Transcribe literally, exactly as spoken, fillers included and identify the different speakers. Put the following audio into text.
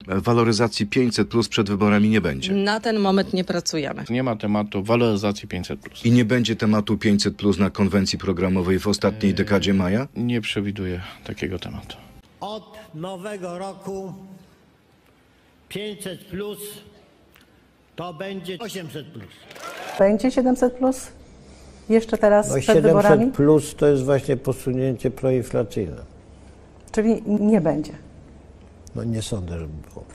Speaker 1: waloryzacji pięćset plus przed wyborami nie będzie.
Speaker 2: Na ten moment nie pracujemy.
Speaker 3: Nie ma tematu waloryzacji pięćset plus.
Speaker 1: I nie będzie tematu pięćset plus na konwencji programowej w ostatniej dekadzie maja?
Speaker 3: Nie przewiduję takiego tematu.
Speaker 4: Od nowego roku pięćset plus to będzie osiemset plus.
Speaker 5: Będzie siedemset plus? Jeszcze teraz
Speaker 6: No
Speaker 5: przed wyborami?
Speaker 6: siedemset plus to jest właśnie posunięcie proinflacyjne.
Speaker 5: Czyli nie będzie.
Speaker 6: No nie sądzę, żeby było.